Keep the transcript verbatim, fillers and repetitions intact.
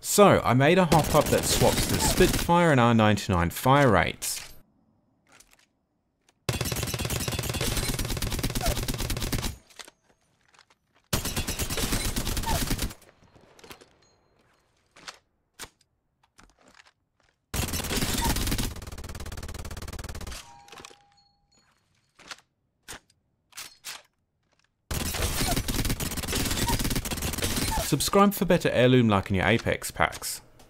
So I made a hop-up that swaps the Spitfire and R ninety-nine fire rates. Subscribe for better heirloom luck in your Apex packs.